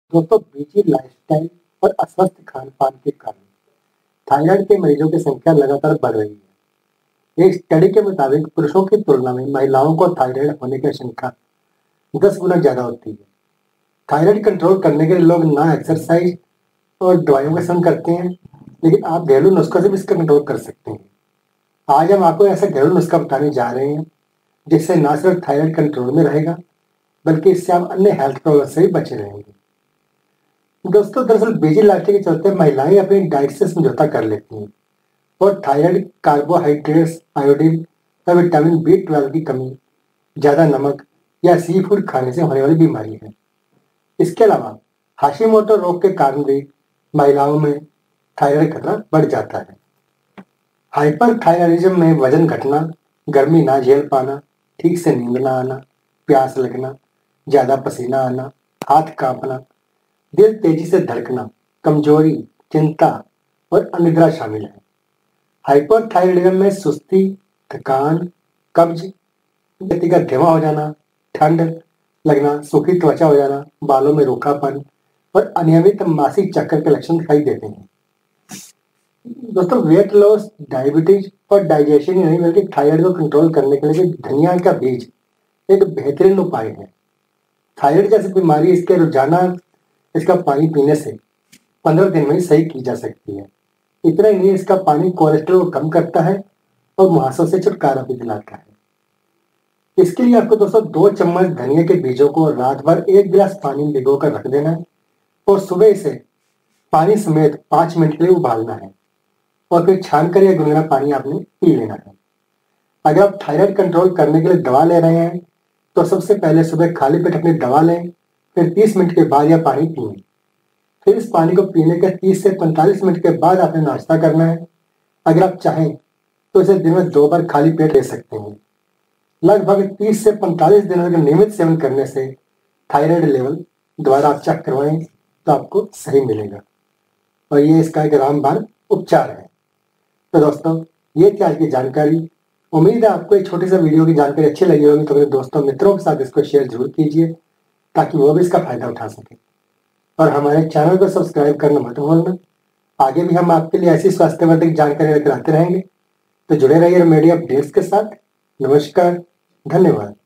दोस्तों, busy lifestyle और अस्वस्थ खान पान के कारण थायराइड के मरीजों की संख्या लगातार बढ़ रही है। एक स्टडी के मुताबिक पुरुषों की तुलना में महिलाओं को थायराइड होने की आशंका 10 गुना ज्यादा होती है। थायराइड कंट्रोल करने के लिए लोग ना एक्सरसाइज और दवाइयों का सेवन करते हैं, लेकिन आप घरेलू नुस्खों से भी इसका कंट्रोल कर सकते हैं। आज हम आपको ऐसा घरेलू नुस्खा बताने जा रहे हैं जिससे ना सिर्फ थायराइड कंट्रोल में रहेगा, बल्कि इससे आप अन्य हेल्थ प्रॉब्लम से भी बचे रहेंगे। दोस्तों, दरअसल बिजी लाइफस्टाइल के चलते महिलाएं अपनी डाइट से समझौता कर लेती हैं और थायराइड, कार्बोहाइड्रेट्स, आयोडीन या विटामिन B12 की कमी, ज्यादा नमक या सी फूड खाने से होने वाली बीमारी है। इसके अलावा हाशिमोटो रोग के कारण भी महिलाओं में थायराइड खतरा बढ़ जाता है। हाइपरथायराइडिज्म में वजन घटना, गर्मी ना झेल पाना, ठीक से नींद ना आना, प्यास लगना, ज्यादा पसीना आना, हाथ कांपना, दिल तेजी से धड़कना, कमजोरी, चिंता और अनिद्रा शामिल है। हाइपरथायराइडिज्म में सुस्ती, थकान, कब्ज, गति का धीमा हो जाना, ठंड लगना, सूखी त्वचा हो जाना, बालों में रूखापन और अनियमित मासिक चक्कर के लक्षण दिखाई देते हैं। दोस्तों, वेट लॉस, डायबिटीज और डाइजेशन ही नहीं बल्कि थायराइड को कंट्रोल करने के लिए धनिया का बीज एक बेहतरीन उपाय है। थायराइड जैसी बीमारी इसके रोजाना इसका पानी पीने से 15 दिन में ही सही की जा सकती है। इतना ही नहीं, इसका पानी कोलेस्ट्रॉल को कम करता है और मुहासों से छुटकारा भी दिलाता है। इसके लिए आपको दोस्तों 2 चम्मच धनिया के बीजों को रात भर 1 गिलास पानी में भिगो कर रख देना है और सुबह इसे पानी समेत 5 मिनट के लिए उबालना है और फिर छान कर यह गुनगुना पानी आपने पी लेना है। अगर आप थायराइड कंट्रोल करने के लिए दवा ले रहे हैं तो सबसे पहले सुबह खाली पेट अपनी दवा लें, फिर 30 मिनट के बाद यह पानी पिएं। फिर इस पानी को पीने के 30 से 45 मिनट के बाद आपने नाश्ता करना है। अगर आप चाहें तो इसे दिन में 2 बार खाली पेट ले सकते हैं। लगभग 30 से 45 दिनों का नियमित सेवन करने से थायराइड लेवल दोबारा आप चेक करवाएं तो आपको सही मिलेगा और ये इसका एक रामबाण उपचार है। तो दोस्तों, ये थी आज की जानकारी। उम्मीद है आपको एक छोटी सा वीडियो की जानकारी अच्छी लगी होगी, तो अपने दोस्तों मित्रों के साथ इसको शेयर जरूर कीजिए ताकि वो भी इसका फायदा उठा सके। और हमारे चैनल को सब्सक्राइब करना मत भूलना। आगे भी हम आपके लिए ऐसी स्वास्थ्यवर्धक जानकारी लेकर आते रहेंगे, तो जुड़े रहिए मेडिया अपडेट्स के साथ। नमस्कार, धन्यवाद।